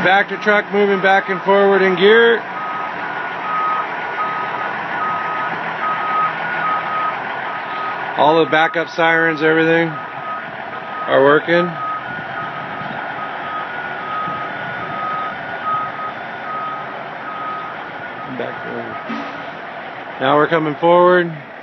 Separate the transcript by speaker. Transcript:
Speaker 1: Vector truck moving back and forward in gear. All the backup sirens, everything are working. Back forward. Now we're coming forward.